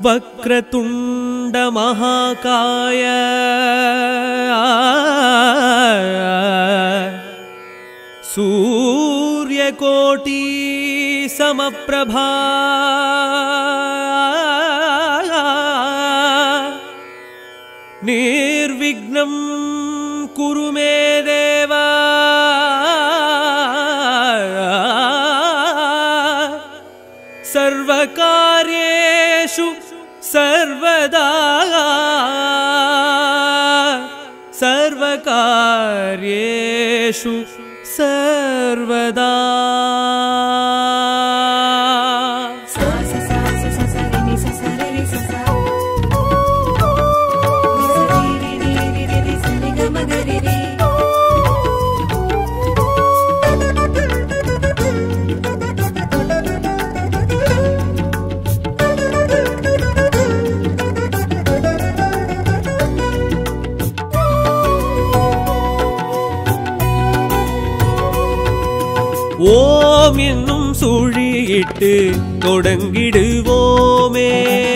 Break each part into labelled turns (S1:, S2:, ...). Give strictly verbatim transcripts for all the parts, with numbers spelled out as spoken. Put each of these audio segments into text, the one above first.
S1: वक्रतुंड महाकाय सूर्यकोटि समप्रभा निर्विघ्नं कुरु मे देव सर्वकार्येषु सर्वदा सर्वकार्येषु सर्वदा ஓம் என்னும் சுழியிட்டு தொடங்கிடுவோமே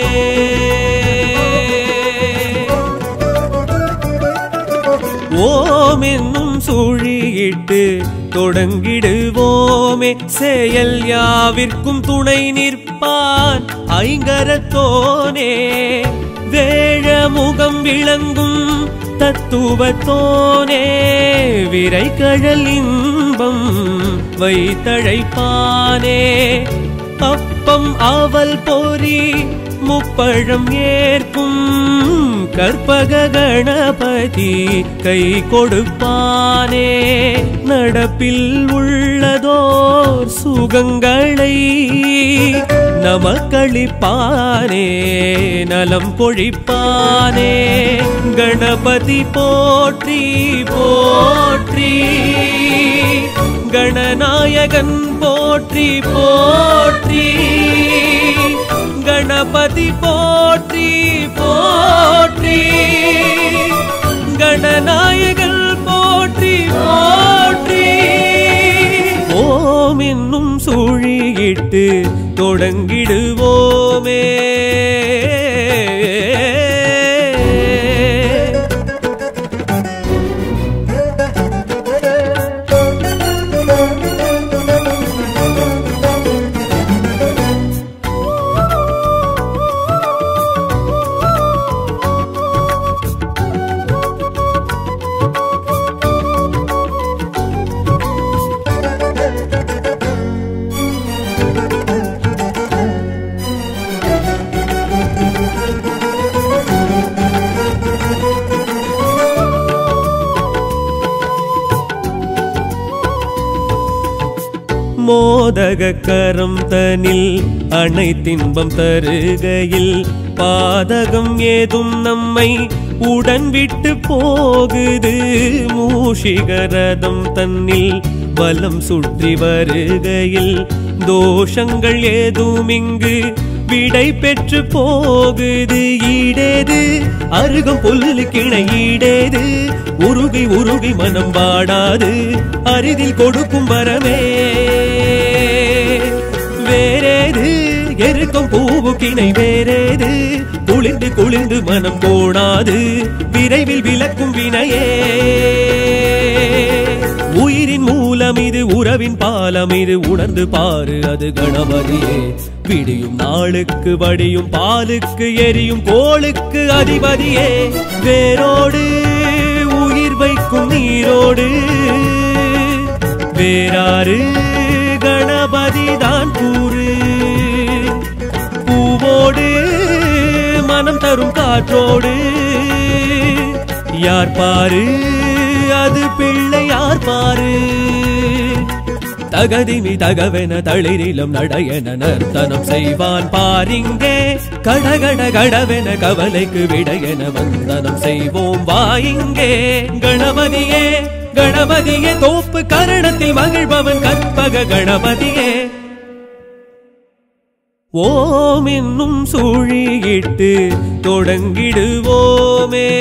S1: ஓம் என்னும் சுழியிட்டு தொடங்கிடுவோமே செயல் யாவிற்கும் துணை நிற்பான் ஐங்கரத்தோனே வேழ முகம் விளங்கும் தத்துவத்தோனே விரைகழல் இன்பம் வைத்தழைப்பானே அப்பம் அவல் பொறி முப்பழம் ஏற்கும் கற்பக கணபதி கை கொடுப்பானே நடப்பில் உள்ளதோர் சுகங்களை நமக்களிப்பானே நலம் பொழிப்பானே கணபதி போற்றி போற்றி गणनायकन पोट्री पोट्री गणपति पोट्री पोट्री गणनायकन पोट्री पोट्री ओम என்னும் சுழியிட்டு தொடங்கிடுவோமே மோதக கரம் தனில் அனைத்தின்பம் தருகையில் பாதகம் ஏதும் நம்மை உடன் விட்டு போகுது மூஷிகரதம் தன்னில் பலம் சுற்றி வருகையில் தோஷங்கள் ஏதும் இங்கு விடை பெற்று போகுது ஈடேது அருகம் புல்லு கிணை ஈடேது உருகி உருகி மனம் வாடாது அரிதில் கொடுக்கும் வரமே வேறேது எருக்கும் பூவு கிணை வேறேது குளிர்ந்து குளிர்ந்து மனம் கோடாது விரைவில் விளக்கும் வினையே உயிரின் மூலம் இது உறவின் பாலம் இது உணர்ந்து பாரு அது கணபதியே விடியும் நாளுக்கு வடியும் பாலுக்கு எரியும் கோளுக்கு அதிபதியே வேரோடு உயிர் வைக்கும் நீரோடு வேறாறு கணபதி தான் கூறு பூவோடு மனம் தரும் காற்றோடு யார் பாரு அது பிள்ளை யார் பாரு தகதிமி தகவென தளிரிலும் நடையென நர்த்தனம் செய்வான் பாரிங்கே கடகட கடவென கவலைக்கு விடையென வந்தனம் செய்வோம் வாயிங்கே கணபதியே கணபதியே தோப்பு கரணத்தில் மகிழ்பவன் கற்பக கணபதியே ஓம் என்னும் சுழியிட்டு தொடங்கிடுவோமே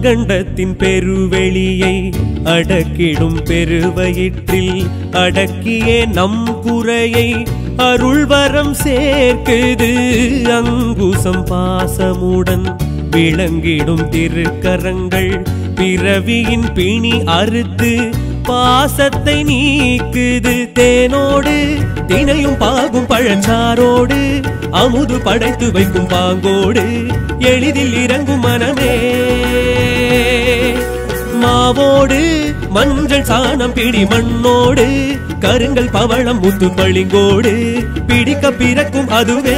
S1: அகண்டத்தின் பெருவெளியை அடக்கிடும் பெருவயிற்றில் அடக்கியே நம் குறையை அருள்வரம் சேர்க்குது அங்குசம் பாசமுடன் விளங்கிடும் திருக்கரங்கள் பிறவியின் பிணி அறுத்து பாசத்தை நீக்குது தேனோடு தினையும் பாகும் பழச்சாரோடு அமுது படைத்து வைக்கும் பாங்கோடு எளிதில் இறங்கும் மனமே மாவோடு மஞ்சள் சாணம் பிடி மண்ணோடு கருங்கல் பவளம் முத்து பளிங்கோடு பிடிக்க பிறக்கும் அதுவே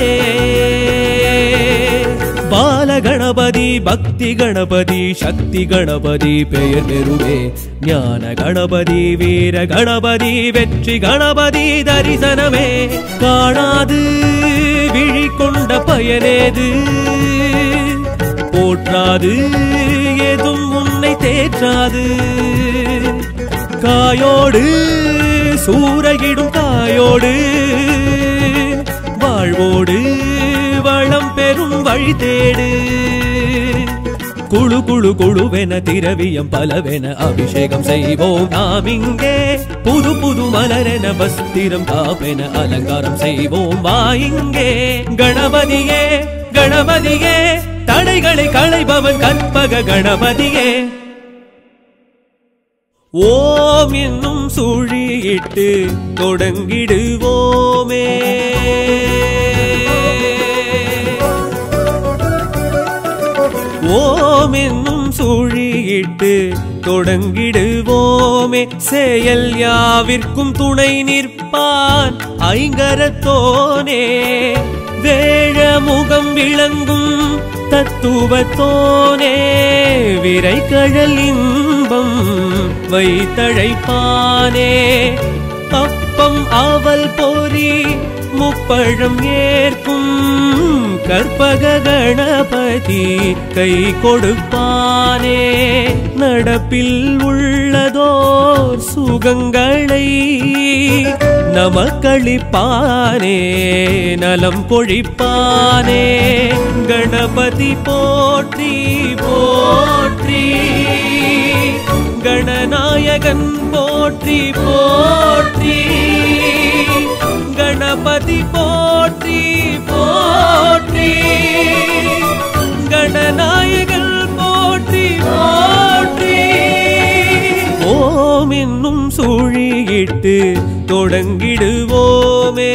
S1: பால கணபதி பக்தி கணபதி சக்தி கணபதி பெயர் பெறுவே ஞான கணபதி வீர கணபதி வெற்றி கணபதி தரிசனமே காணாது விழி கொண்ட பயனேது போற்றாது ஏதும் உன்னை தேற்றாது காயோடு சூறையிடும் காயோடு வாழ்வோடு வளம் பெரும் வழி தேடு குழு குழு குழுவென திரவியம் பலவென அபிஷேகம் செய்வோம் நாம் இங்கே புது புது மலரென வஸ்திரம் காப்பென அலங்காரம் செய்வோம் வா இங்கே கணபதியே கணபதியே தடைகளை களைபவன் கற்பக கணபதியே ஓம் என்னும் சுழியிட்டு தொடங்கிடுவோமே ஓம் என்னும் சுழியிட்டு தொடங்கிடுவோமே செயல் யாவிற்கும் துணை நிற்பான் ஐங்கரத்தோனே வேழ முகம் விளங்கும் தத்துவத்தோனே விரை கழல் இன்பம் வைத்தழைப்பானே அப்பம் அவல் பொறி முப்பழம் ஏற்கும் கற்பக கணபதி கை கொடுப்பானே நடப்பில் உள்ளதோர் சுகங்களை நமக்களிப்பானே நலம் கொழிப்பானே கணபதி போற்றி போற்றி கணநாயகன் போற்றி போற்றி கணபதி போற்றி போற்றி கணநாயகன் போற்றி போற்றி ஓம் என்னும் சுழியிட்டு தொடங்கிடுவோமே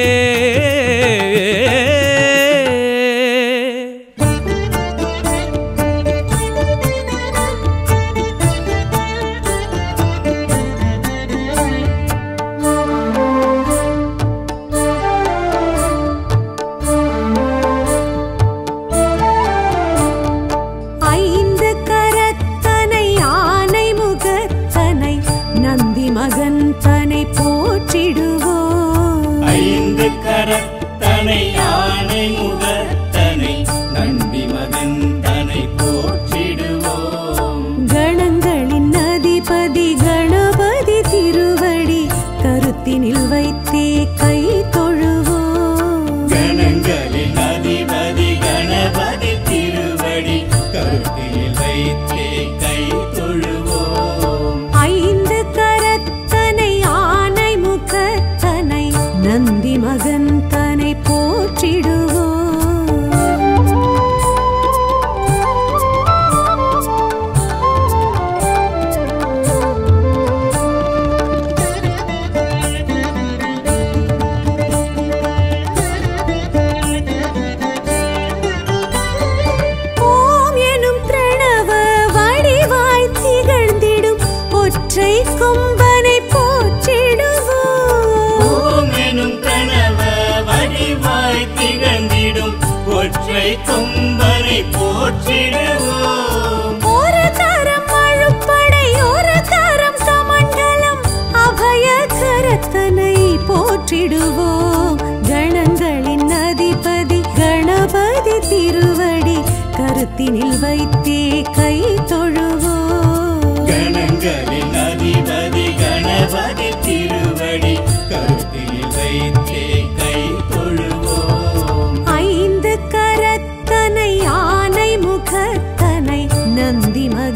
S2: கருத்தினில் வைத்தே கை தொழுவோம்
S3: கணங்களின் அதிபதி கணபதி திருவடி கருத்தினில் வைத்தே கை தொழுவோம்
S2: ஐந்து கரத்தனை ஆனை முகத்தனை நந்தி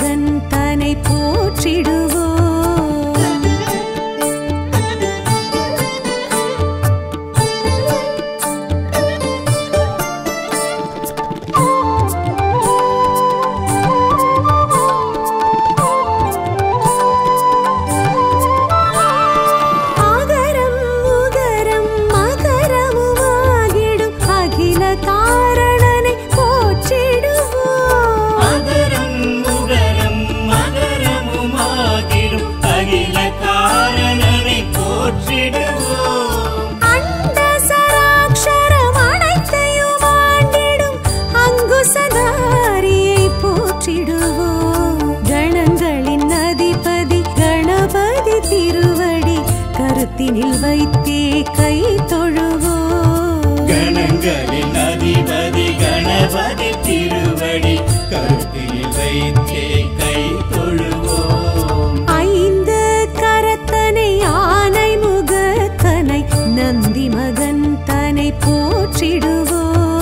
S2: கருத்தினில் வைத்தே கை தொழுவோம்.
S3: கணங்களின் அதிபதி கணபதி திருவடி கருத்தினில் வைத்தே கை தொழுவோம்.
S2: ஐந்து கரத்தனை ஆனை முகத்தனை நந்தி மகன் தனை போற்றிடுவோம்.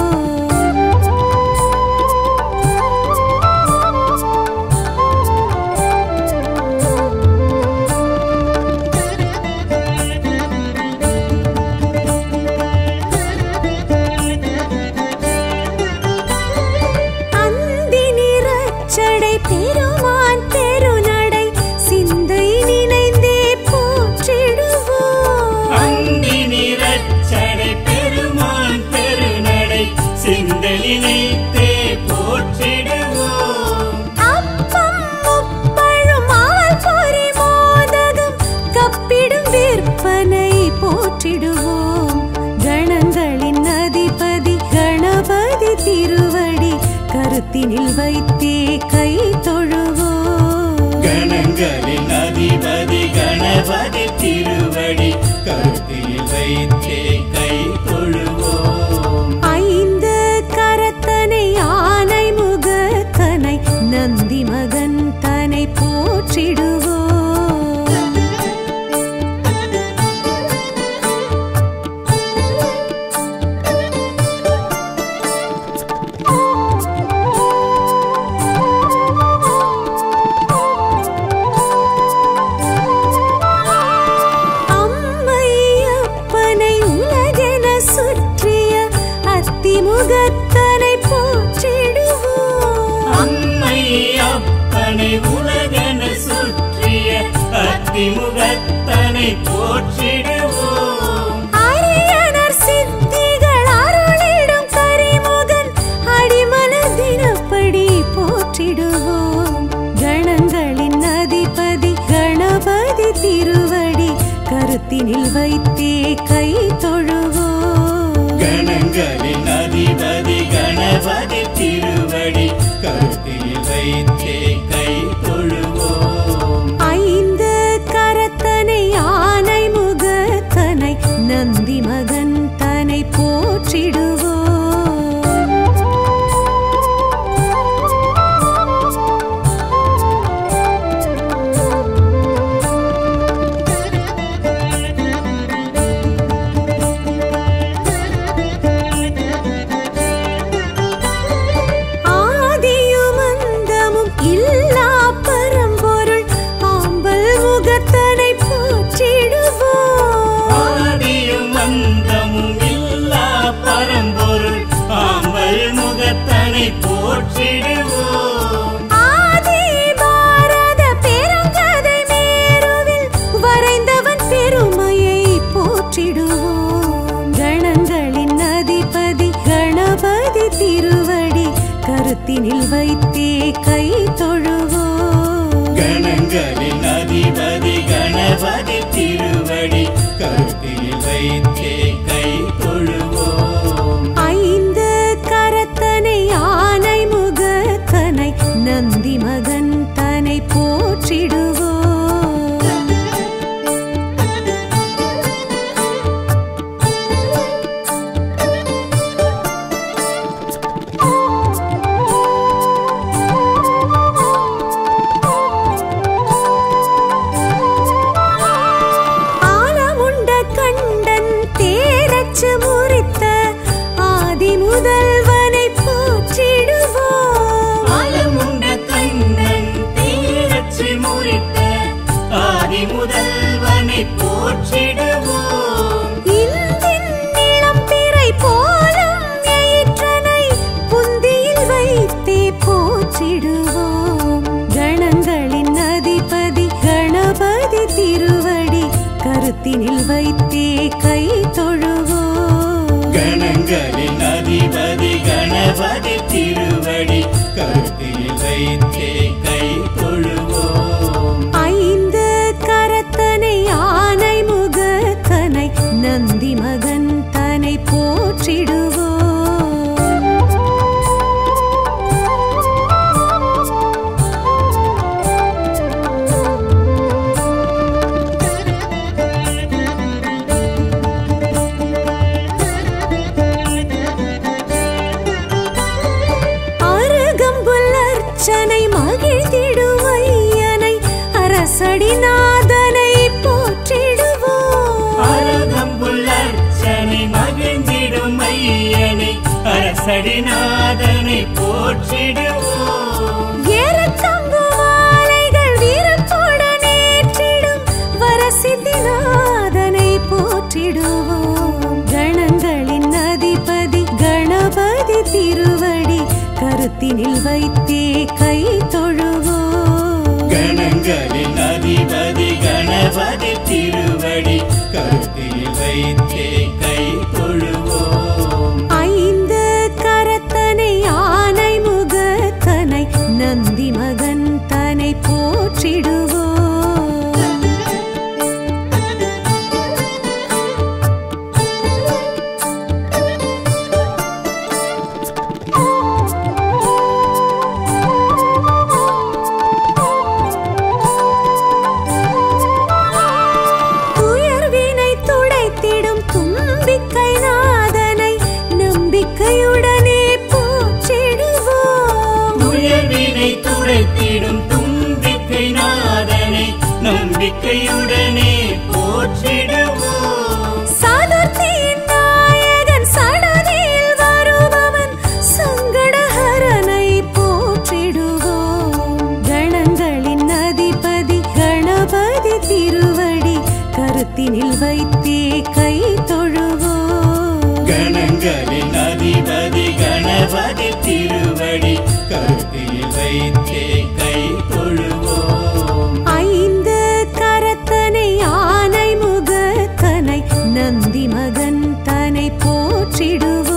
S2: பெருமான் பெருநடை சிந்தை நினைந்தே போற்றிடுவோம்.
S3: அந்தி நிறச்சடை பெருமான் பெருநடை சிந்தை நினைத்தே போற்றிடுவோம்.
S2: அப்பம் முப்பழும் ஆல் பொறி மோதகம் கப்பிடும் விற்பனை போற்றிடுவோம். கணங்களின் அதிபதி கணபதி திருவடி கருத்தினில் வைத்தே கை தொழுவோம்.
S3: கணங்களின் அதிபதி கணபதி திருவடி கருத்தினில் வைத்தே கை தொழுவோம்.
S2: ஐந்து கரத்தனை ஆனை முகத்தனை நந்தி மகன் தனை போற்றிடுவோம். முகத்தனை போற்றிடுவோம்.
S3: அம்மை அப்பனை உலகென சுற்றிய அத்திமுகத்தனை போற்றிடுவோம்.
S2: அரியனர் சித்திகள் அருளிடும் கரிமுகன் அடிமலர் தினப்படி போற்றிடுவோம். கணங்களின் அதிபதி கணபதி திருவடி கருத்தினில் வைத்தே கை தொழுவோம்.
S3: கணங்களின் அதிபதி கணபதி திருவடி கருத்தினில் வைத்தே கை தொழுவோம்.
S2: ஐந்து கரத்தனை ஆனை முகத்தனை நந்தி மகன் தனை போற்றிடுவோம்.
S3: போற்றிடுவோம்.
S2: ஆதி பாரத பெருங்கதை மேருவில் வரைந்தவன் பெருமையை போற்றிடுவோம். கணங்களின் அதிபதி கணபதி திருவடி கருத்தினில் வைத்தே கை தொழுவோம்.
S3: கணங்களின் அதிபதி கணபதி திருவடி கருத்தினில் வைத்தே கை தொழுவோம்.
S2: ஐந்து கரத்தனை ஆனை முகத்தனை நந்தி மகன் தனை போற்றிடுவோம். ஆலமுண்ட கண்டன் தேரச்சு முறித்த ஆதி முதல்வனை போற்றிடுவோம்.
S3: ஆலமுண்ட கண்ணன் தேரச்சு முறித்த ஆதி முதல்வனை போற்றிடுவோம்.
S2: இந்தின் நிலம் பிறை போலும் எயிற்றனை புந்தியில் வைத்தே போற்றிடுவோம். கணங்களின் அதிபதி கணபதி திருவடி கருத்தினில் வைத்தே கை தொழுவோம்.
S3: கணங்களின் அதிபதி கணபதி திருவடி கருத்தினில் வைத்தே கை தொழுவோம்.
S2: ஐந்து கரத்தனை ஆனை முகத்தனை நந்தி மகன் தனை போற்றிடுவோம்.
S3: போற்றிடுவோம்.
S2: ஏறத்தங்கு மாலைகள் வீரத்துடன் ஏற்றிடும் வரசித்திநாதனை போற்றிடுவோம். கணங்களின் அதிபதி கணபதி திருவடி கருத்தினில் வைத்தே கை தொழுவோம்.
S3: கணங்களின் அதிபதி கணபதி திருவடி கருத்தில் வைத்தே கை தொழுவோம்.
S2: ஐந்து கரத்தனை ஆனை முகத்தனை நந்தி மகன் தனை போற்றிடுவோம். துயர்வினை துடைத்திடும் தும்பிக்கை நாதனை நம்பிக்கையுடனே போற்றிடுவோம்.
S3: துயர்வினை துடைத்திடும் தும்பிக்கை நாதனை நம்பிக்கையுடனே போற்றிடுவோம்.
S2: சதுர்த்தியின் நாயகன் சடதியில் வருபவன் சங்கடஹரனை போற்றிடுவோம். கணங்களின் அதிபதி கணபதி திருவடி கருத்தினில் வைத்தே கை தொழுவோம்.
S3: கணங்களின் அதிபதி கணபதி திருவடி கருத்தில் வைத்தே கை தொழுவோம்.
S2: ஐந்து கரத்தனை ஆனை முகத்தனை நந்தி மகன் தனை போற்றிடுவோம்.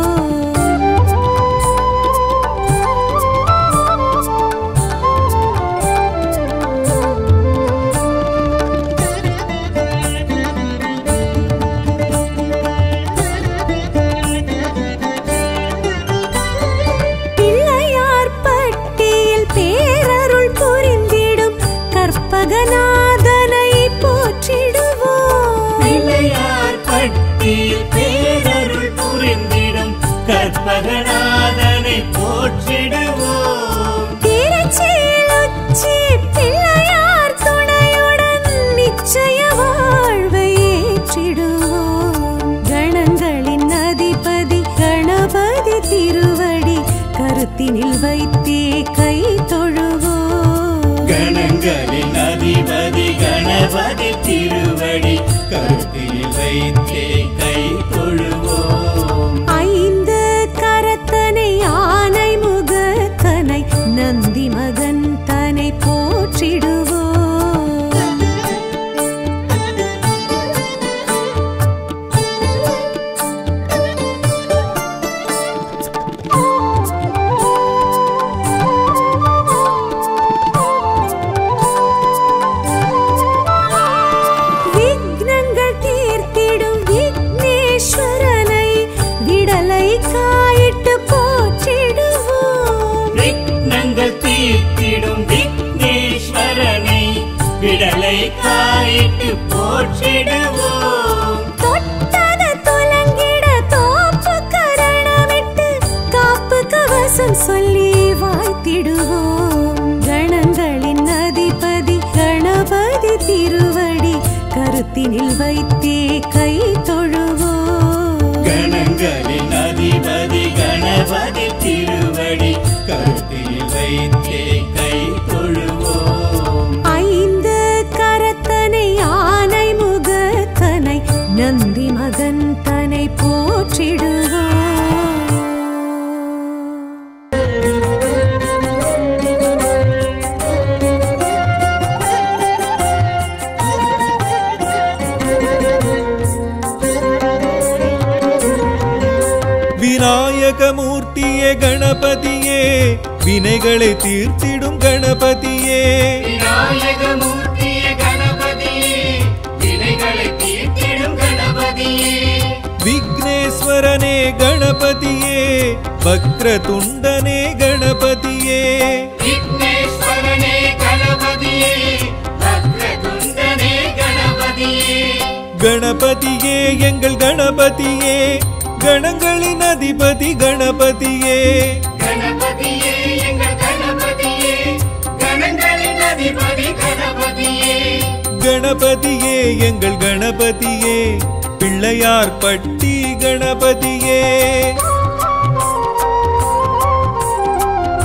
S2: பிள்ளையார் பட்டியில் பேரருள் புரிந்திடும் கற்பகநாதனை போற்றிடுவோம்.
S3: பிள்ளையார் பட்டியில் பேரருள் புரிந்திடும் கற்பகநாதனை போற்றிடுவோம்.
S2: திருச்சியில் உச்சி பிள்ளையார் துணையுடன் நிச்சய வாழ்வை ஏற்றிடுவோம். கணங்களின் அதிபதி கணபதி திருவடி கருத்தினில் வைத்தே கை தொழுவோம்.
S3: கணங்களின் அதிபதி கணபதி திருவடி கருத்தில் வைத்தே கை தொழுவோம்.
S2: ஐந்து கரத்தனை ஆனை முகத்தனை நந்தி மகன் தனை போற்றிடுவோம். விக்னங்கள் தீர்த்திடும் விக்னேஸ்வரனை விடலை காயிட்டு போற்றிடுவோம்.
S3: விக்னங்கள் தீர்த்திடும் விக்னேஸ்வரனை விடலை காயிட்டு போற்றிடுவோம்.
S2: தொட்டத துலங்கிட தோப்பு கரணமிட்டு காப்பு கவசம் சொல்லி வாழ்த்திடுவோம். கணங்களின் அதிபதி கணபதி திருவடி கருத்தினில் வைத்தே கை தொழுவோம்.
S3: கணங்களின் அதிபதி கணபதி திருவடி கருத்தில் வைத்தே கை தொழுவோம்.
S2: ஐந்து கரத்தனை ஆனை முகத்தனை நந்தி மகன் தனை போற்றிடுவோம்.
S4: விநாயகமூர்த்தியே கணபதியே வினைகளை தீர்த்திடும் கணபதியே.
S3: விநாயகமூர்த்தியே கணபதியே வினைகளை தீர்த்திடும் கணபதியே.
S4: விக்னேஸ்வரனே கணபதியே வக்ரதுண்டனே கணபதியே.
S3: விக்னேஸ்வரனே கணபதியே வக்ரதுண்டனே கணபதியே.
S4: கணபதியே எங்கள் கணபதியே கணங்களின் அதிபதி கணபதியே.
S3: கணபதியே எங்கள் கணபதியே கணங்களின் அதிபதி கணபதியே.
S4: கணபதியே எங்கள் கணபதியே பிள்ளையார் பட்டி கணபதியே.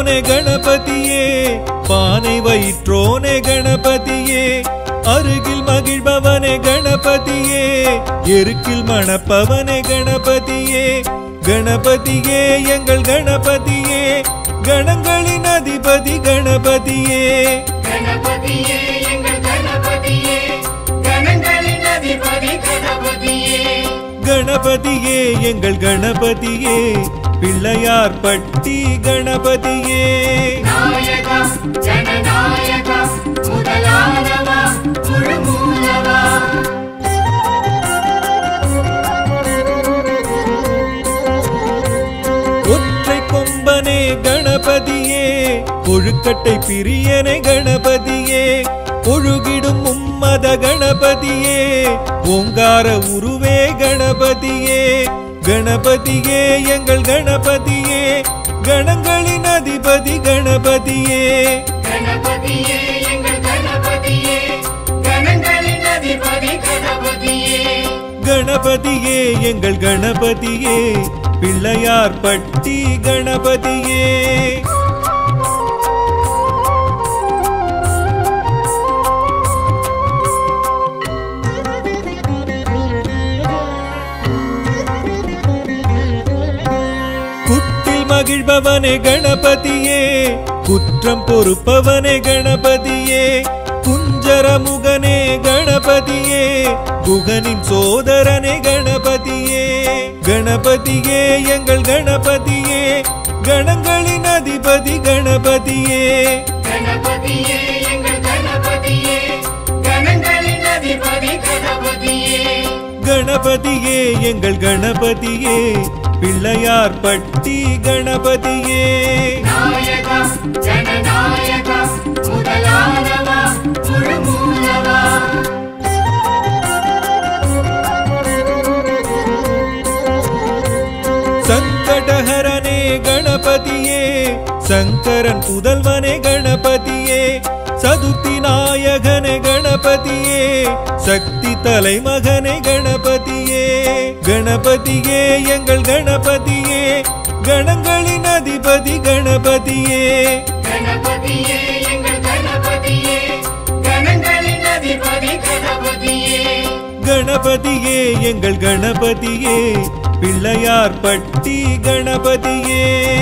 S4: படைப்பவனே கணபதியே, பானை வயிற்றோனே கணபதியே, அருகில் மகிழ்பவனே கணபதியே, எருக்கில் மணப்பவனே கணபதியே, கணபதியே எங்கள் கணபதியே, கணங்களின் அதிபதி கணபதியே,
S3: கணபதியே எங்கள் கணபதியே, கணங்களின் அதிபதி கணபதியே,
S4: கணபதியே எங்கள் கணபதியே, பிள்ளையார் பட்டி கணபதியே,
S3: நாயகா ஜனநாயகா முதலானவா முழுமூலவா,
S4: ஒற்றை கொம்பனே கணபதியே, கொழுக்கட்டை பிரியனே கணபதியே, ஒழுகிடும் மும்மத கணபதியே, ஓங்கார உருவே கணபதியே, கணபதியே எங்கள் கணபதியே, கணங்களின் அதிபதி கணபதியே,
S3: கணபதியே எங்கள் கணபதியே, கணங்களின் அதிபதி கணபதியே,
S4: கணபதியே எங்கள் கணபதியே, பிள்ளையார் பட்டி கணபதியே, குட்டில் மகிழ்பவனே கணபதியே, குற்றம் பொறுப்பவனே கணபதியே, குஞ்சரமுகனே கணபதியே, குகனின் சோதரனே கணபதியே, கணபதியே எங்கள் கணபதியே, கணங்களின் அதிபதி கணபதியே,
S3: கணபதியே எங்கள் கணபதியே, கணங்களின் அதிபதி கணபதியே,
S4: கணபதியே எங்கள் கணபதியே, பிள்ளையார் பட்டி கணபதியே,
S3: நாயகா ஜனநாயகா முதலானவா முழுமூலவா,
S4: சங்கடஹரனே கணபதியே, சங்கரன் புதல்வனே கணபதியே, சதுர்த்தி நாயகனே கணபதியே, சக்தி தலைமகனே கணபதியே, கணபதியே எங்கள் கணபதியே, கணங்களின் அதிபதி கணபதியே,
S3: கணபதியே எங்கள் கணபதியே, கணங்களின் அதிபதி கணபதியே,
S4: கணபதியே எங்கள் கணபதியே, பிள்ளையார் பட்டி கணபதியே,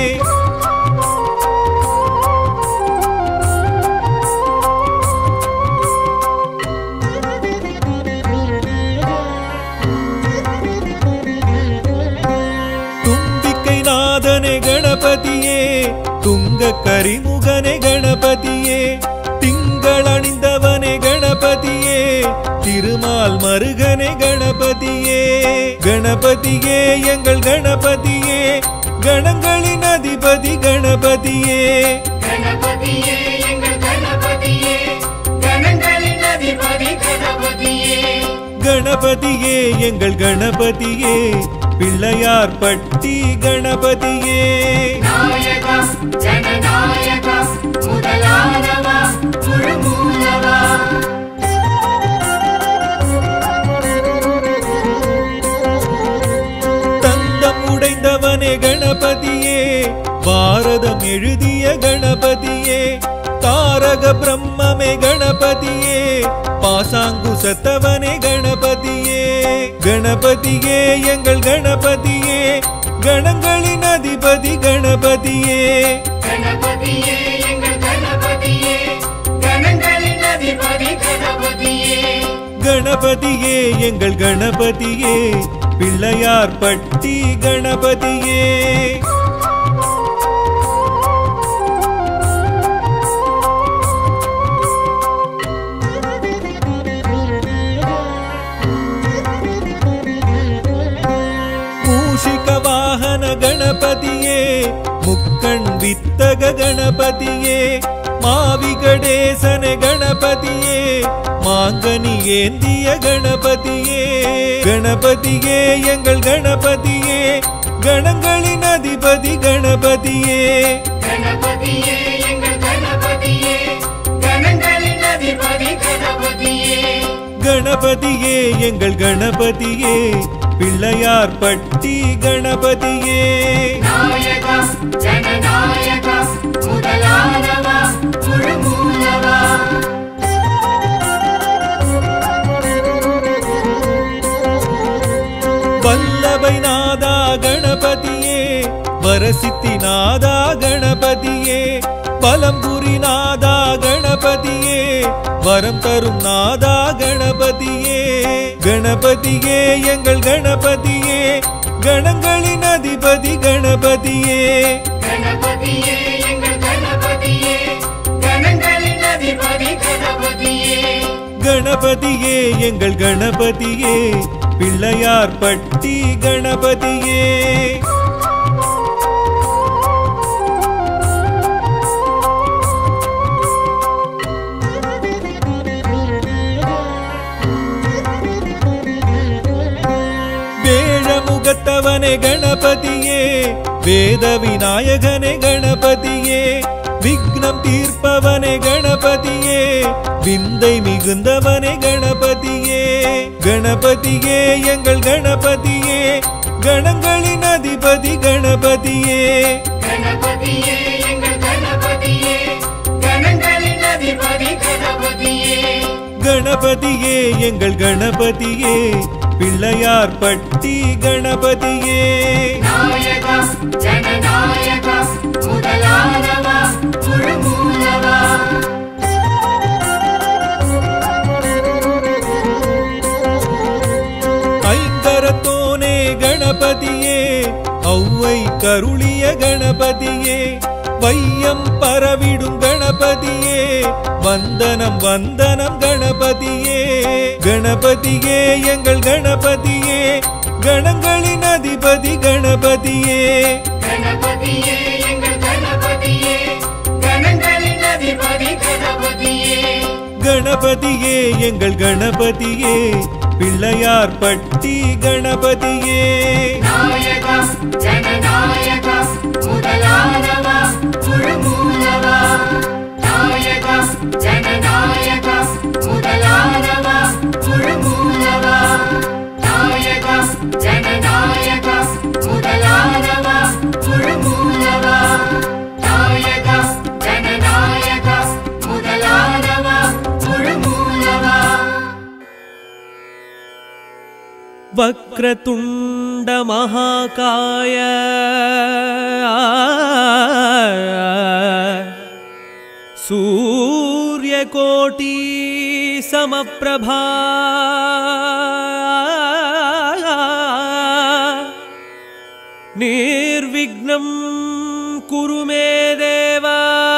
S4: தும்பிக்கை நாதனே கணபதியே, துங்க கரிமுகனே கணபதியே, திங்கள் அணிந்தவனே கணபதியே, திருமால் மருகனே கணபதியே, கணபதியே எங்கள் கணபதியே, கணங்களின் அதிபதி கணபதியே,
S3: கணபதியே எங்கள் கணபதியே, கணங்களின் அதிபதி கணபதியே,
S4: கணபதியே எங்கள் கணபதியே, பிள்ளையார் பட்டி கணபதியே,
S3: நாயகா ஜனநாயகா முதலானவா முழுமூலவா,
S4: தந்தம் உடைந்தவனே கணபதியே, பாரதம் எழுதிய கணபதியே, தாரக பிரம்மமே கணபதியே, பாசாங்குசத்தவனே கணபதியே, கணபதியே எங்கள் கணபதியே, கணங்களின் அதிபதி கணபதியே,
S3: கணபதியே எங்கள் கணபதியே, கணங்களின் அதிபதி கணபதியே,
S4: கணபதியே எங்கள் கணபதியே, பிள்ளையார் பட்டி கணபதியே, மூஷிக வாகன கணபதியே, முக்கண் வித்தக கணபதியே, மாவிகடேசன கணபதியே, மாங்கனி ஏந்திய கணபதியே, கணபதியே எங்கள் கணபதியே, கணங்களின் அதிபதி கணபதியே,
S3: கணபதியே எங்கள் கணபதியே, கணங்களின் அதிபதி கணபதியே,
S4: கணபதியே எங்கள் கணபதியே, பிள்ளையார் பட்டி கணபதியே,
S3: நாயகா ஜனநாயகா முதலானவா முழுமூலவா
S4: வல்லபை நாதா கணபதியே வரசித்தி நாதா கணபதியே பலம்புரி நாதா கணபதியே வரம் தரும் நாதா கணபதியே கணபதியே எங்கள் கணபதியே கணங்களின் அதிபதி கணபதியே
S3: கணபதியே எங்கள் கணபதியே கணங்களின் அதிபதி கணபதியே
S4: கணபதியே எங்கள் கணபதியே பிள்ளையார் பட்டி கணபதியே வேழமுகத்தவனே கணபதியே வேத விநாயகனே கணபதியே விக்னம் தீர்ப்பவனே கணபதியே விந்தை மிகுந்தவனே கணபதியே கணபதியே எங்கள் கணபதியே கணங்களின் அதிபதி கணபதியே
S3: கணபதியே எங்கள் கணபதியே கணங்களின் அதிபதி கணபதியே
S4: கணபதியே எங்கள் கணபதியே பிள்ளையார் பட்டி கணபதியே
S3: நாயகா ஜனநாயகா முதலானவா முழுமூலவா
S4: ஐங்கரத்தோனே கணபதியே ஔவை கருளிய கணபதியே வையம் பரவிடும் கணபதியே வந்தனம் வந்தனம் கணபதியே கணபதியே எங்கள் கணபதியே கணங்களின் அதிபதி கணபதியே
S3: கணபதியே எங்கள் கணபதியே கணங்களின் அதிபதி கணபதியே
S4: கணபதியே எங்கள் கணபதியே பிள்ளையார் பட்டி கணபதியே
S3: நாயகா ஜனநாயகா முதலானவா முழுமூலவா நாயகா ஜனநாயகா முதலானவா முழுமூலவா நாயகா ஜனநாயகா முதலானவா முழுமூலவா நாயகா ஜனநாயகா முதலானவா முழுமூலவா
S1: वक्रतुण्ड महाकाय सूर्यकोटि समप्रभा निर्विघ्नं कुरु मे देव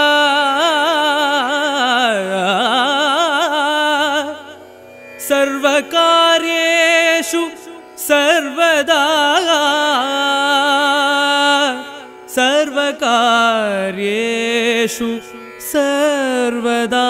S1: सर्वकार्येषु सर्वदा सर्वकार्येषु सर्वदा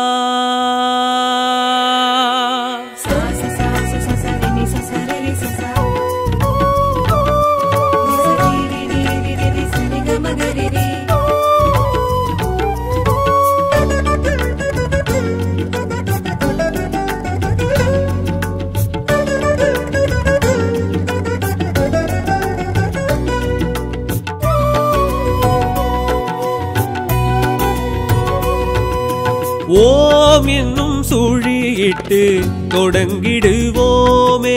S1: ஓம் என்னும் சுழியிட்டு தொடங்கிடுவோமே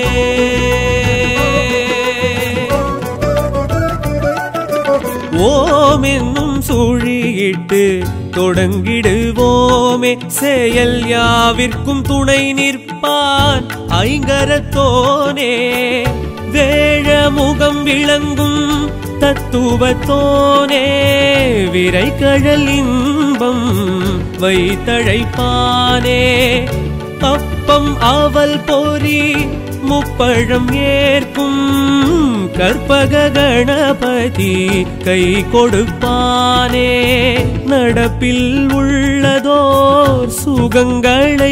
S1: ஓம் என்னும் சுழியிட்டு தொடங்கிடுவோமே செயல் யாவிற்கும் துணை நிற்பான் ஐங்கரத்தோனே வேழமுகம் விளங்கும் தத்துவத்தோனே விரைகழல் இன்பம் வைத்தழைப்பானே அப்பம் அவல் பொறி முப்பழம் ஏற்கும் கற்பக கணபதி கை கொடுப்பானே நடப்பில் உள்ளதோர் சுகங்களை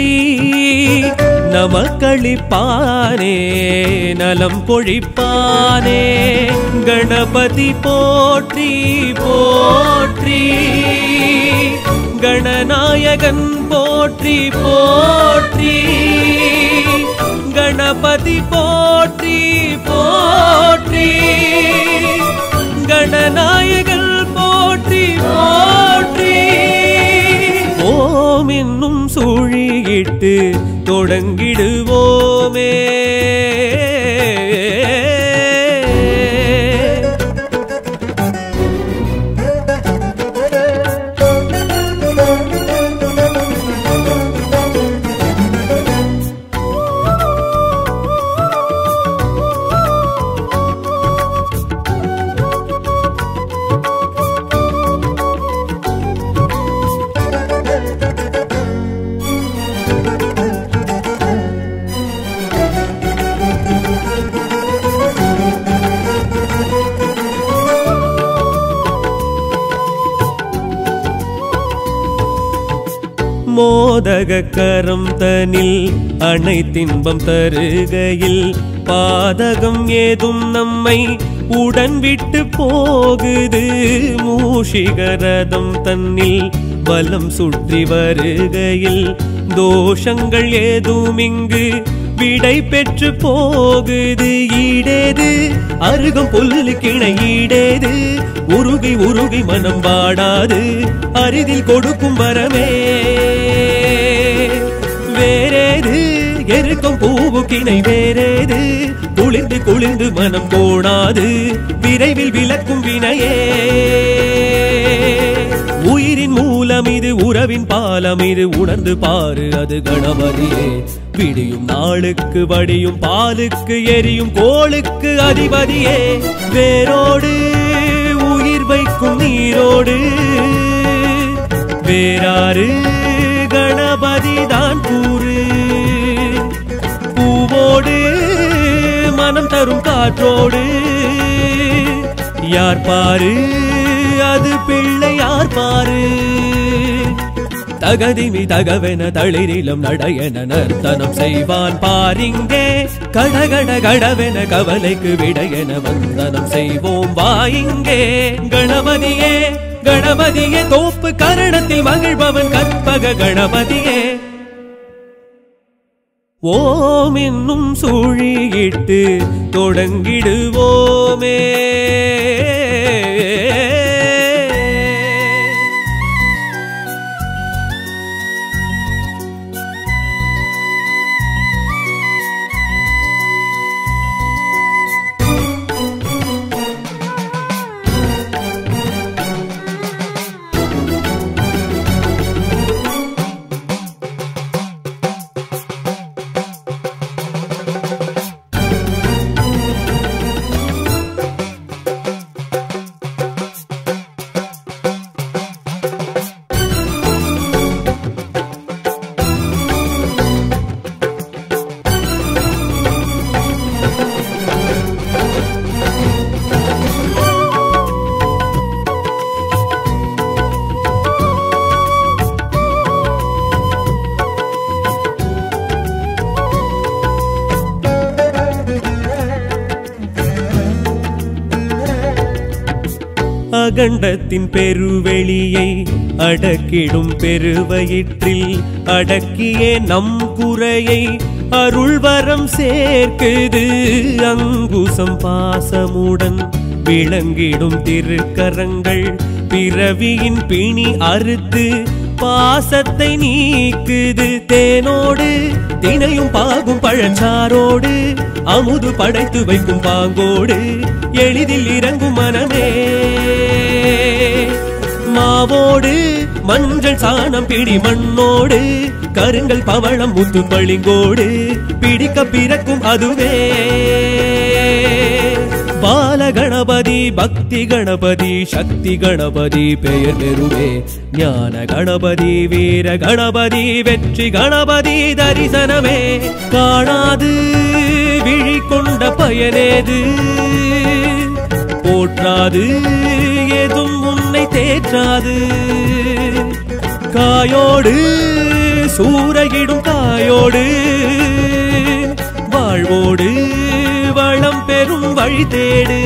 S1: நமக்களிப்பானே நலம் பொழிப்பானே கணபதி போற்றி போற்றி கணநாயகன் போற்றி போற்றி गणपति पोट्री पोट्री गणनायकन पोट्री पोट्री இட்டு தொடங்கிடுவோமே. மோதக கரம் தனில் அனைத்தின்பம் தருகையில் பாதகம் ஏதும் நம்மை உடன் விட்டு போகுது. மூஷிகரதம் தன்னில் பலம் சுற்றி வருகையில் தோஷங்கள் ஏதும் இங்கு விடை பெற்று போகுது. ஈடேது அருகம் புல்லு கிணை ஈடேது உருகி உருகி மனம் வாடாது அரிதில் கொடுக்கும் வரமே. வேறேது எருக்கும் பூவு கிணை வேறேது குளிர்ந்து குளிர்ந்து மனம் கோடாது விரைவில் விளக்கும் வினையே. உயிரின் மூலம் இது உறவின் பாலம் இது உணர்ந்து பாரு அது கணபதியே. விடியும் நாளுக்கு வடியும் பாலுக்கு எரியும் கோளுக்கு அதிபதியே. வேரோடு உயிர் வைக்கும் நீரோடு வேறாறு கணபதி தான் கூறு. பூவோடு மனம் தரும் காற்றோடு யார் பாரு அது பிள்ளை யார் பாரு. தகதிமி தகவென தளிரிலும் நடையென நர்த்தனம் செய்வான் பாரிங்கே. கடகட கடவென கவலைக்கு விடையென வந்தனம் செய்வோம் வாயிங்கே. கணபதியே கணபதியே தோப்பு கரணத்தில் மகிழ்பவன் கற்பக கணபதியே. ஓம் என்னும் சூழியிட்டு தொடங்கிடுவோமே. அகண்டத்தின் பெருவெளியை அடக்கிடும் பெருவயிற்றில் அடக்கியே நம் குறையை அருள்வரம் சேர்க்குது. அங்குசம் பாசமுடன் விளங்கிடும் திருக்கரங்கள் பிறவியின் பிணி அறுத்து பாசத்தை நீக்குது. தேனோடு தினையும் பாகும் பழச்சாரோடு அமுது படைத்து வைக்கும் பாங்கோடு எளிதில் இறங்கும் மனமே. மாவோடு மஞ்சள் சாணம் பிடி மண்ணோடு கருங்கல் பவளம் முத்து பளிங்கோடு பிடிக்க பிறக்கும் அதுவே. பால கணபதி பக்தி கணபதி சக்தி கணபதி பெயர் பெறுவே. ஞான கணபதி வீர கணபதி வெற்றி கணபதி தரிசனமே. காணாது விழி கொண்ட பயனேது போற்றாது ஏதும் உன்னை தேற்றாது. காயோடு சூறையிடும் காயோடு வாழ்வோடு வளம் பெறும் வழி தேடு.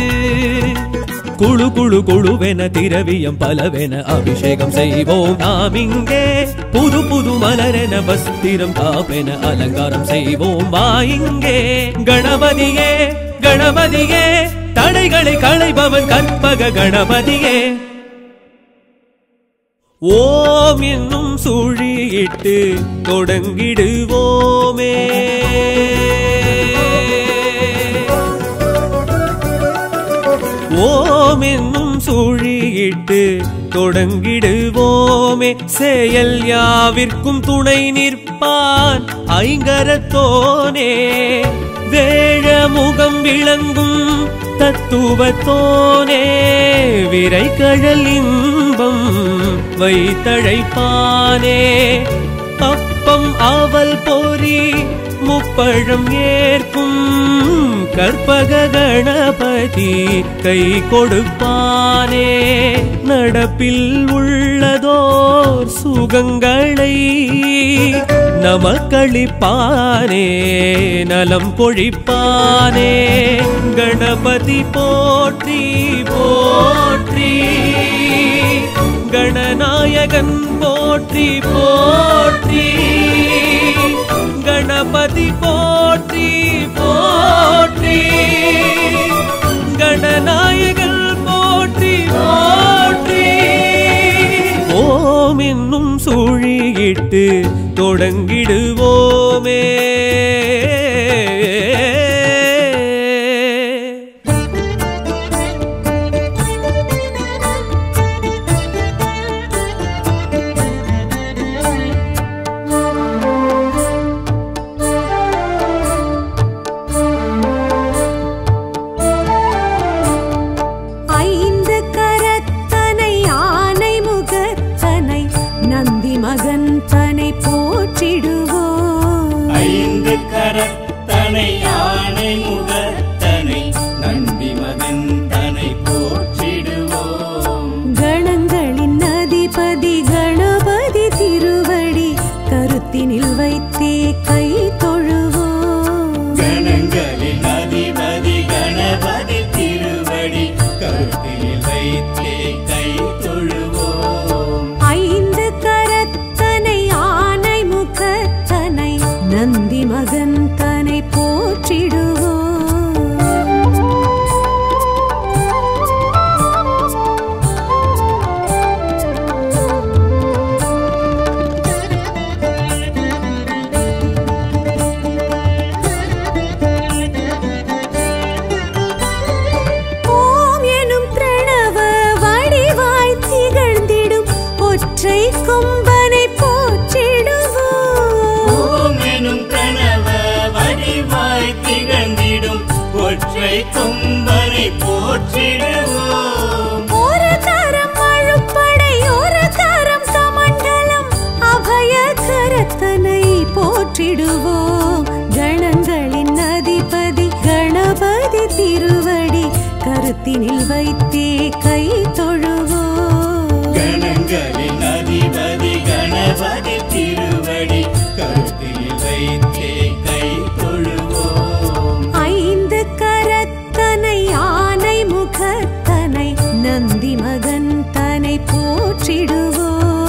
S1: குழு குழு குழுவென திரவியம் பலவென அபிஷேகம் செய்வோம் நாம் இங்கே. புது புது மலரென வஸ்திரம் காப்பென அலங்காரம் செய்வோம் வா இங்கே. கணபதியே கணபதியே தடைகளை களைபவன் கற்பக கணபதியே. ஓம் என்னும் சூழியிட்டு தொடங்கிடுவோமே. ஓம் என்னும் சூழியிட்டு தொடங்கிடுவோமே. செயல் யாவிற்கும் துணை நிற்பான் ஐங்கரத்தோனே. வேழ முகம் விளங்கும் தத்துவத்தோனே. விரை கழல் இன்பம் வைத்தழைப்பானே. அப்பம் அவல் பொறி முப்பழம் ஏற்கும் கற்பக கணபதி கை கொடுப்பானே. நடப்பில் உள்ளதோர் சுகங்களை நமக்களிப்பானே. நலம் பொழிப்பானே. கணபதி போற்றி போற்றி. கணநாயகன் போற்றி போற்றி. கணபதி போற்றி போற்றி. கணநாயகன் போற்றி போற்றி. ஓம் என்னும் சூழியிட்டு தொடங்கிடுவோமே.
S2: கணங்களின் அதிபதி கணபதி திருவடி கருத்தினில் வைத்தே கை தொழுவோம்.
S5: கணங்களின் அதிபதி கணபதி திருவடி கருத்தினில் வைத்தே கை தொழுவோம்.
S2: ஐந்து கரத்தனை யானை முகத்தனை நந்தி மகன் தனை போற்றிடுவோம்.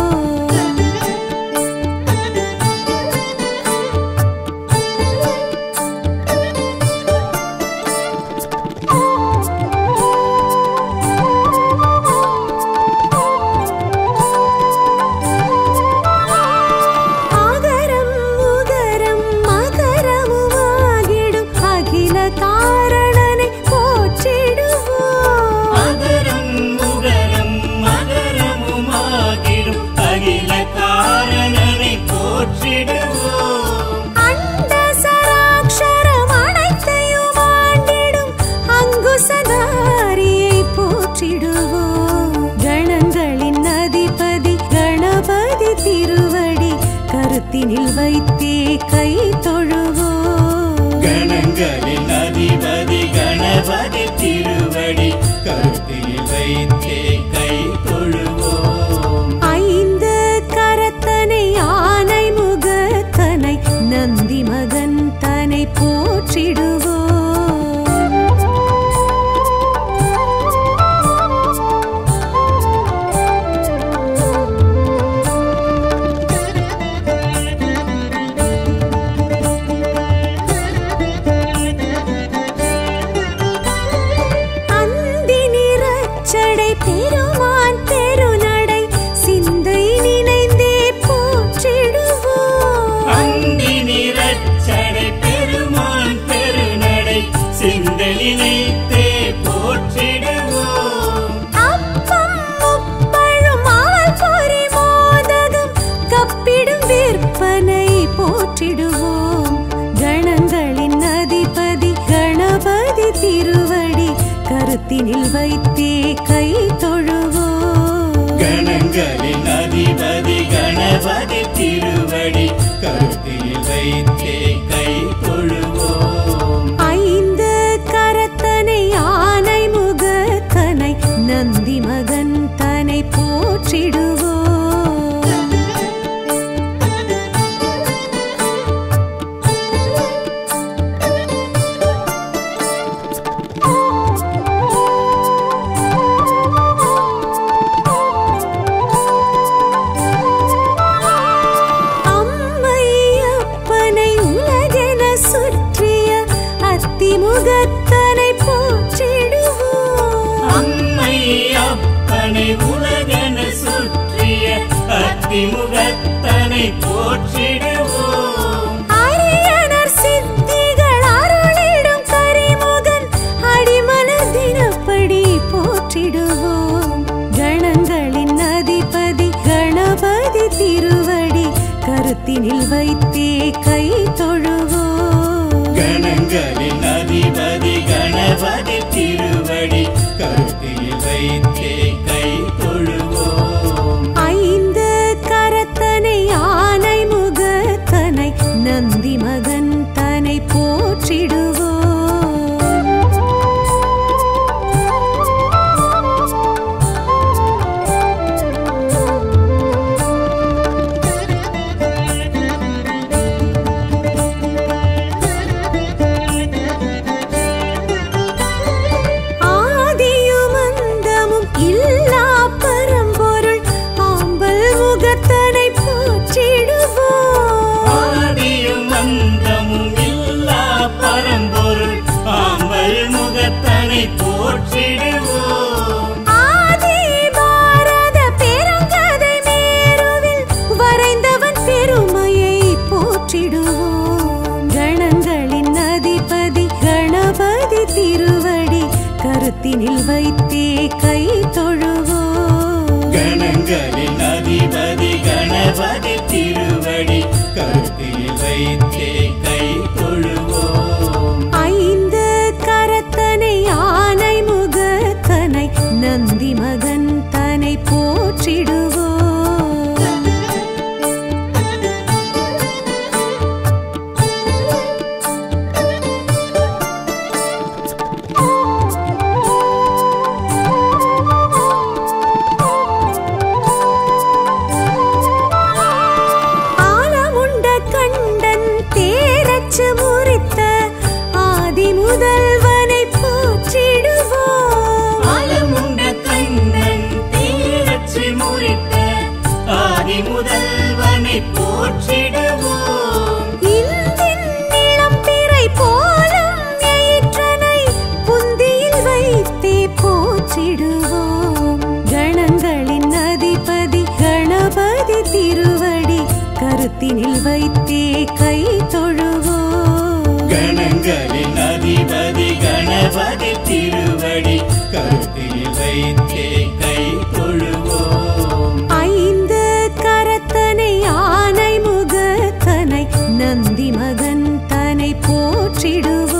S2: கருத்தினில் வைத்தே கை தொழுவோம்.
S5: கணங்களின் அதிபதி கணபதி திருவடி கருத்தினில் வைத்தே கை தொழுவோம்.
S2: ஐந்து கரத்தனை யானை முகத்தனை நந்தி மகன் தனை போற்றிடுவோம். பெருமான் பெருநடை சிந்தை நினைந்தே போ கருத்தினில் வைத்தே கை தொழுவோம்.
S5: கணங்களின் அதிபதி கணபதி திருவடி கருத்தில் வைத்தே கை தொழுவோம்.
S2: ஐந்து கரத்தனை ஆனை முகத்தனை நந்தி மகன் தனை போற்றிடுவோம். முகத்தனை போற்றிடுவோம்.
S5: அம்மை அப்பனை உலகென சுற்றிய அத்திமுகத்தனை போற்றிடுவோம்.
S2: அரியனர் சித்திகள் அருளிடும் கரிமுகன் அடிமலர் தினப்படி போற்றிடுவோம். கணங்களின் அதிபதி கணபதி திருவடி கருத்தினில் வைத்தே கை தொழுவோம்.
S5: கணங்களின் அதிபதி கணபதி திருவடி கருத்தில் வைத்தே கை தொழுவோம்.
S2: ஐந்து கரத்தனை ஆனை முகத்தனை நந்தி மகன் தனை போற்றிடுவோம்.
S5: போற்றிடுவோம்.
S2: ஆதி பாரத பெருங்கதை மேருவில் வரைந்தவன் பெருமையை போற்றிடுவோம். கணங்களின் அதிபதி கணபதி திருவடி கருத்தினில் வைத்தே கை தொழுவோம்.
S5: கணங்களின் அதிபதி கணபதி திருவடி கருத்தில் வைத்தே கை தொழுவோம்.
S2: ஐந்து கரத்தனை ஆனை முகத்தனை நந்தி மகன் தனை போற்றிடுவோம். ஆலமுண்ட கண்டன் தேரச்சு முறித்த ஆதி முதல்வனை போற்றிடுவோம்.
S5: ஆலமுண்ட கண்ணன் தேரச்சு முறித்த ஆதி முதல்வனை போற்றிடுவோம்.
S2: இந்தின் நிலம் பிறை போலும் எயிற்றனை புந்தியில் வைத்தே போற்றிடுவோம். கணங்களின் அதிபதி கணபதி திருவடி கருத்தினில் வைத்தே கை தொழுவோம்.
S5: கணங்களின் அதிபதி கணபதி திருவடி கருத்தில் வைத்தே கை தொழுவோம்.
S2: ஐந்து கரத்தனை ஆனை முகத்தனை நந்தி மகன் தனை போற்றிடுவோம்.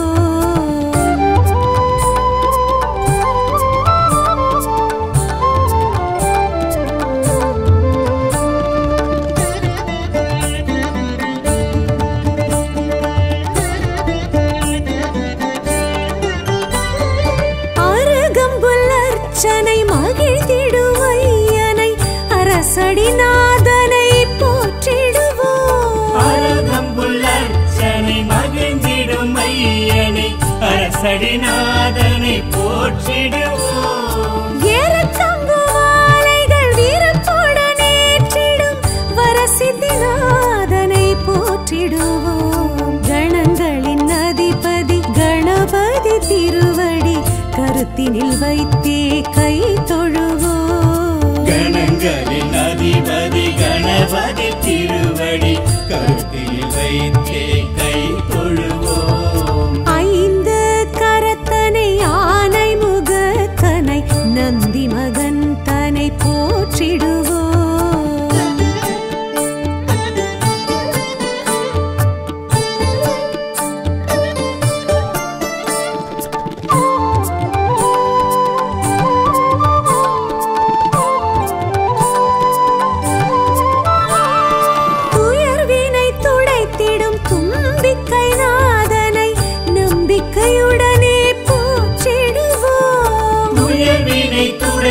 S2: அருகம்புல் அர்ச்சனை மகிழ்ந்திடுவையனை அரசடிநாதனை போற்றிடுவோம்.
S5: அருகம்புல் அர்ச்சனை மகிழ்ந்திடும் ஐயனை அரசடிநாதனை போற்றிடுவோம்.
S2: ஏறத்தங்கு மாலைகள் வீரத்துடன் ஏற்றிடும் வரசித்திநாதனை போற்றிடுவோம். கணங்களின் அதிபதி கணபதி திருவடி கருத்தினில் வைத்தே கை தொழுவோம்.
S5: கணங்களின் அதிபதி கணபதி திருவடி கருத்தில் வைத்தே கை தொழுவோம்.
S2: ஐந்து கரத்தனை ஆனை முகத்தனை நந்தி மகன் தனை போற்றிடுவோம்.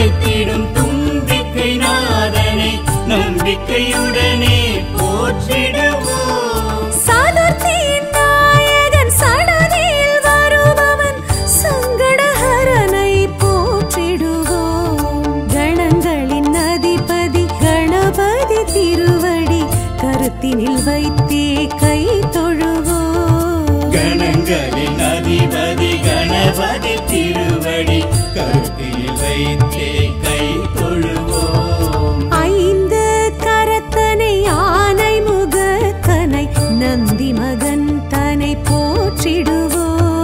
S5: வைத்திடும் தும்பிக்கை நாதனை நம்பிக்கையுடனே போற்றிடுவோம்.
S2: சதுர்த்தியின் நாயகன் சடதியில் வருபவன் சங்கடஹரனை போற்றிடுவோம். கணங்களின் அதிபதி கணபதி திருவடி கருத்தினில் வைத்தே கை தொழுவோம்.
S5: கணங்களின் அதிபதி கணபதி திருவடி கருத்தில் வைத்தே கை தொழுவோம்.
S2: ஐந்து கரத்தனை ஆனை முகத்தனை நந்தி மகன் தனை போற்றிடுவோம்.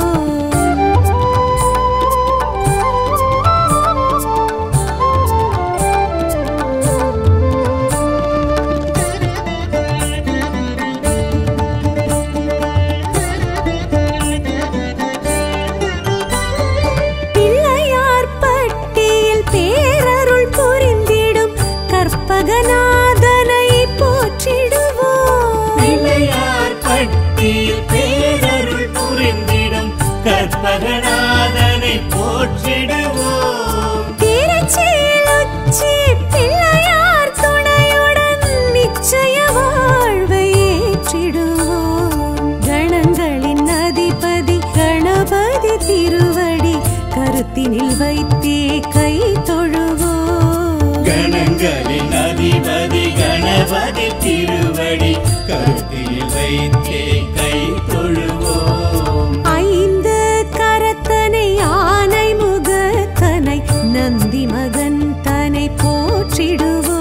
S2: பிள்ளையார் பட்டியில் பேரருள் புரிந்திடும் கற்பகநாதனை போற்றிடுவோம்.
S5: பிள்ளையார் பட்டியில் பேரருள் புரிந்திடும் கற்பகநாதனை போற்றிடுவோம்.
S2: திருச்சியில் உச்சி பிள்ளையார் துணையுடன் நிச்சய வாழ்வை ஏற்றிடுவோம். கணங்களின் அதிபதி கணபதி திருவடி கருத்தினில் வைத்தே கை தொழுவோம்.
S5: கணங்களின் அதிபதி கணபதி திருவடி கருத்தில் வைத்தே கை தொழுவோம்.
S2: ஐந்து கரத்தனை ஆனை முகத்தனை நந்தி மகன் தனை போற்றிடுவோம்.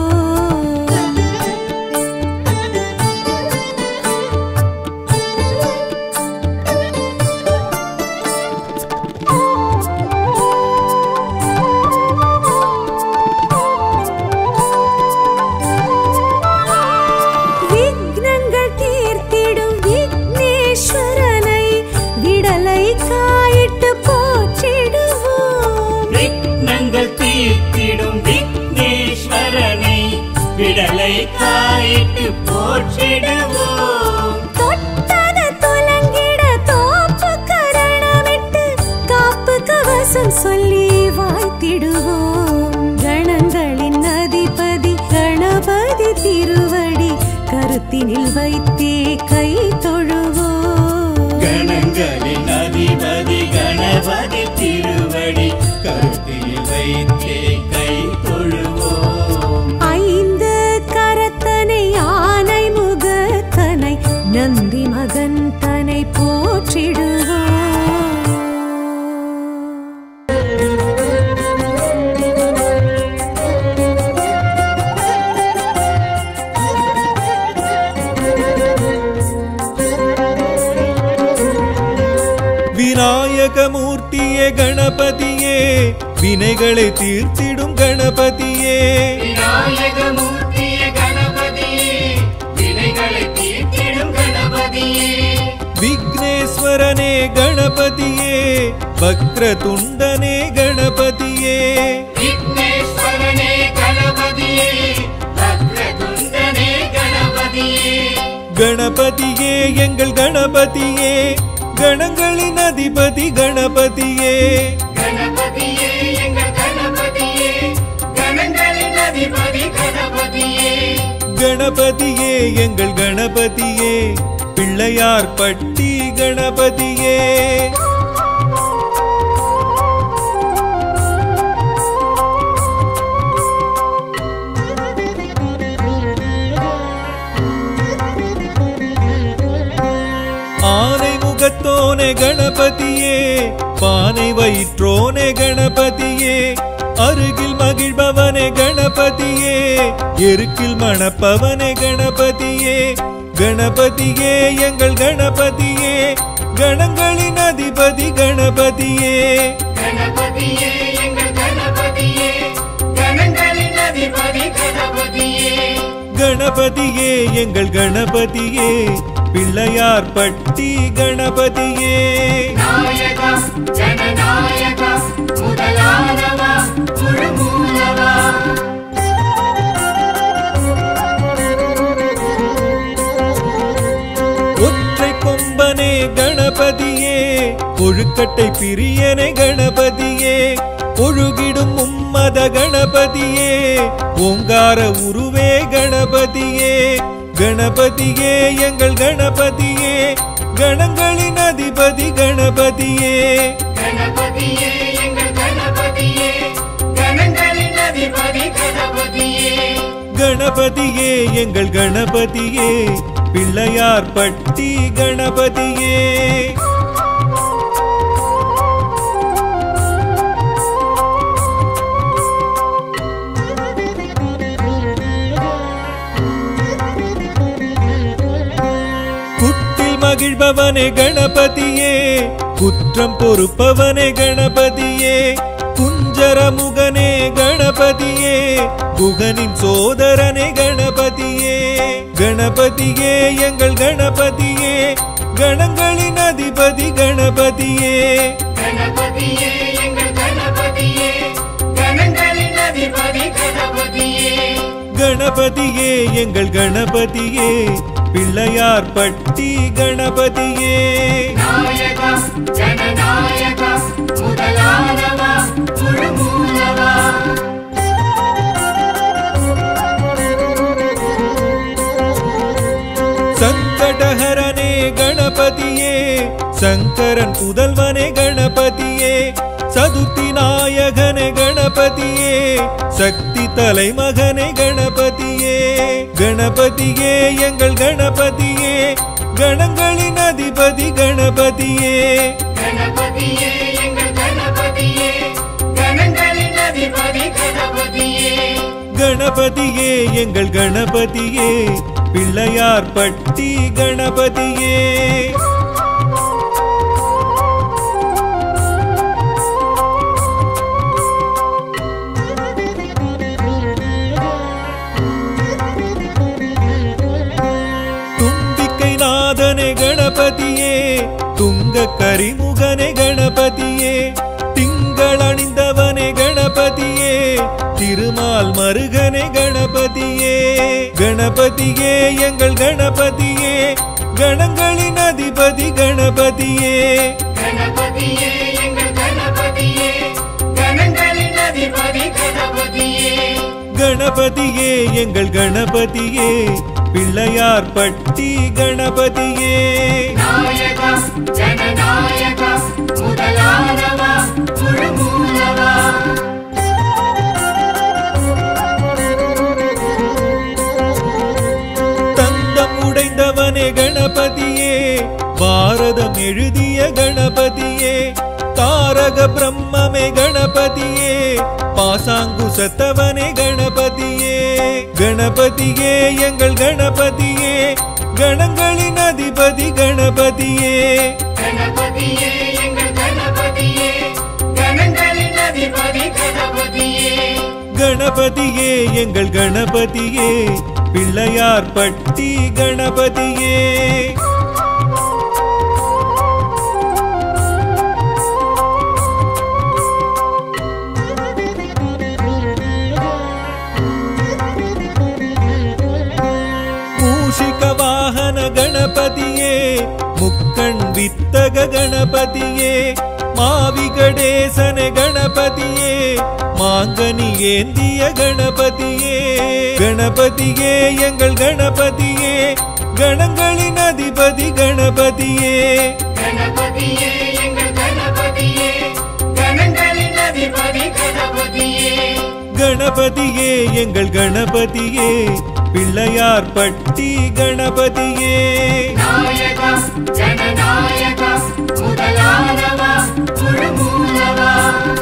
S2: விக்னங்கள் தீர்த்திடும் விக்னேஸ்வரனை விடலை காயிட்டு போற்றிடுவோம்.
S5: விக்னங்கள் தீர்த்திடும் விக்னேஸ்வரனை விடலை காயிட்டு போற்றிடுவோம்.
S2: தொட்டத துலங்கிட தோப்பு கரணமிட்டு காப்பு கவசம் சொல்லி வாழ்த்திடுவோம். கணங்களின் அதிபதி கணபதி திருவடி கருத்தினில் வைத்தே கை தொழுவோம்.
S5: கணங்களின் அதிபதி கணபதி திருவடி கருத்தில் வைத்தே கை தொழுவோம்.
S2: ஐந்து கரத்தனை ஆனை முகத்தனை நந்தி மகன் தனை போற்றிடுவோம்.
S4: விநாயகமூர்த்தியே கணபதியே வினைகளை தீர்த்திடும் கணபதியே.
S3: விநாயகமூர்த்தியே கணபதியே வினைகளை தீர்த்திடும் கணபதியே.
S4: விக்னேஸ்வரனே கணபதியே வக்ரதுண்டனே கணபதியே.
S3: விக்னேஸ்வரனே கணபதியே வக்ரதுண்டனே கணபதியே.
S4: கணபதியே எங்கள் கணபதியே கணங்களின் அதிபதி கணபதியே.
S3: கணபதியே எங்கள் கணபதியே கணங்களின் அதிபதி கணபதியே.
S4: கணபதியே எங்கள் கணபதியே பிள்ளையார் பட்டி கணபதியே. ஆனை முகத்தோனே கணபதியே பானை வயிற்றோனே கணபதியே. அருகில் மகிழ்பவனே கணபதியே எருக்கில் மணப்பவனே கணபதியே. கணபதியே எங்கள் கணபதியே கணங்களின் அதிபதி கணபதியே.
S3: கணபதியே எங்கள் கணபதியே கணங்களின் அதிபதி கணபதியே.
S4: கணபதியே எங்கள் கணபதியே பிள்ளையார் பட்டி கணபதியே.
S3: நாயகா ஜனநாயகா முதலானவா முழுமூலவா.
S4: ஒற்றை கொம்பனே கணபதியே கொழுக்கட்டை பிரியனே கணபதியே. ஒழுகிடும் சம்மத கணபதியே ஓங்கார உருவே கணபதியே கணபதியே எங்கள் கணபதியே கணங்களின் அதிபதி கணபதியே
S3: கணபதியே எங்கள் கணபதியே கணங்களின் அதிபதி கணபதியே
S4: கணபதியே எங்கள் கணபதியே பிள்ளையார் பட்டி கணபதியே குட்டில் மகிழ்பவனே கணபதியே குற்றம் பொறுப்பவனே கணபதியே குஞ்சரமுகனே கணபதியே குகனின் சோதரனே கணபதியே கணபதியே எங்கள் கணபதியே கணங்களின் அதிபதி கணபதியே
S3: கணபதியே எங்கள் கணபதியே கணங்களின் அதிபதி கணபதியே
S4: கணபதியே எங்கள் கணபதியே பிள்ளையார் பட்டி கணபதியே
S3: நாயகா ஜனநாயகா முதலானவா முழுமூலவா
S4: சங்கடஹரனே கணபதியே சங்கரன் புதல்வனே கணபதியே சதுர்த்தி நாயகனே கணபதியே சக்தி தலைமகனே கணபதியே கணபதியே எங்கள் கணபதியே கணங்களின் அதிபதி கணபதியே
S3: கணபதியே எங்கள் கணபதியே கணங்களின் அதிபதி கணபதியே
S4: கணபதியே எங்கள் கணபதியே பிள்ளையார் பட்டி கணபதியே தும்பிக்கை நாதனே கணபதியே துங்க கரிமுகனே கணபதியே திங்கள் அணிந்தவனே கணபதியே திருமால் மருகனே கணபதியே கணபதியே எங்கள் கணபதியே கணங்களின் அதிபதி கணபதியே
S3: கணபதியே எங்கள் கணபதியே கணங்களின் அதிபதி கணபதியே
S4: கணபதியே எங்கள் கணபதியே பிள்ளையார் பட்டி கணபதியே
S3: நாயகா ஜனநாயகா முதலானவா முழுமூலவா
S4: தந்தம் உடைந்தவனே கணபதியே பாரதம் எழுதிய கணபதியே தாரக பிரம்மமே கணபதியே பாசாங்குசத்தவனே கணபதியே கணபதியே எங்கள் கணபதியே கணங்களின் அதிபதி கணபதியே
S3: கணபதியே எங்கள் கணபதியே கணங்களின் அதிபதி கணபதியே
S4: கணபதியே எங்கள் கணபதியே பிள்ளையார் பட்டி கணபதியே மூஷிக வாகன கணபதியே முக்கண் வித்தக கணபதியே மாவிகடேசன கணபதியே மாங்கனி ஏந்திய கணபதியே கணபதியே எங்கள் கணபதியே கணங்களின் அதிபதி கணபதியே
S3: கணபதியே எங்கள் கணபதியே கணங்களின் அதிபதி கணபதியே
S4: கணபதியே எங்கள் கணபதியே பிள்ளையார் பட்டி கணபதியே
S3: நாயகா ஜனநாயகா முதலானவா முழுமூலவா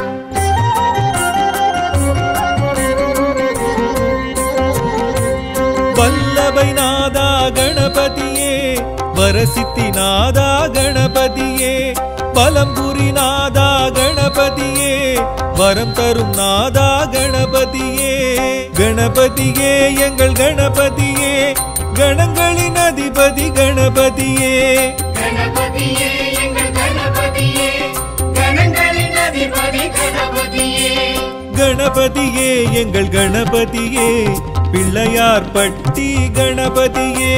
S4: வல்லபை நாதா கணபதியே வரசித்தி நாதா கணபதியே பலம்புரி நாதா கணபதியே வரம் தரும் நாதா கணபதியே கணபதியே எங்கள் கணபதியே கணங்களின் அதிபதி கணபதியே
S3: கணபதியே எங்கள் கணபதியே கணங்களின் அதிபதி கணபதியே
S4: கணபதியே எங்கள் கணபதியே பிள்ளையார் பட்டி கணபதியே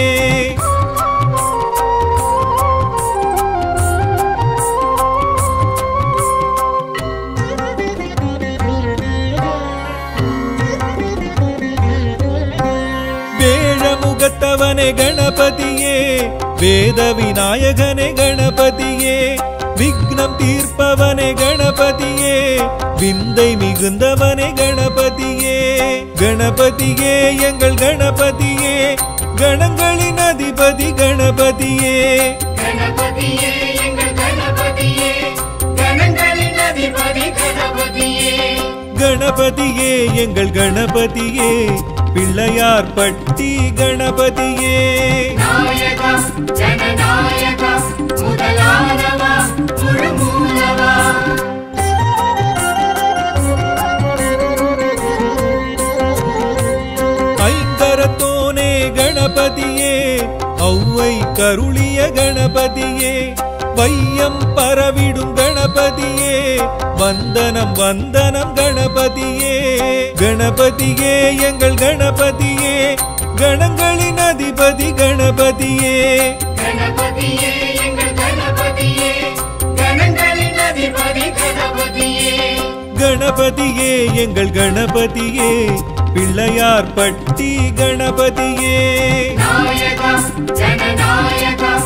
S4: தீர்ப்பவனே கணபதியே வேத விநாயகனே கணபதியே விக்னம் தீர்ப்பவனே கணபதியே விந்தை மிகுந்தவனே கணபதியே கணபதியே எங்கள் கணபதியே கணங்களின் அதிபதி கணபதியே
S3: கணபதியே எங்கள் கணபதியே கணங்களின் அதிபதி கணபதியே
S4: கணபதியே எங்கள் கணபதியே பிள்ளையார் பட்டி கணபதியே
S3: நாயகா ஜனநாயகா முதலானவா முழுமூலவா
S4: ஐங்கரத்தோனே கணபதியே ஔவை கருளிய கணபதியே வையம் பரவிடும் கணபதியே வந்தனம் வந்தனம் கணபதியே கணபதியே எங்கள் கணபதியே கணங்களின் அதிபதி கணபதியே
S3: கணபதியே எங்கள் கணபதியே கணங்களின் அதிபதி கணபதியே
S4: கணபதியே எங்கள் கணபதியே பிள்ளையார் பட்டி கணபதியே
S3: நாயகா ஜனநாயகா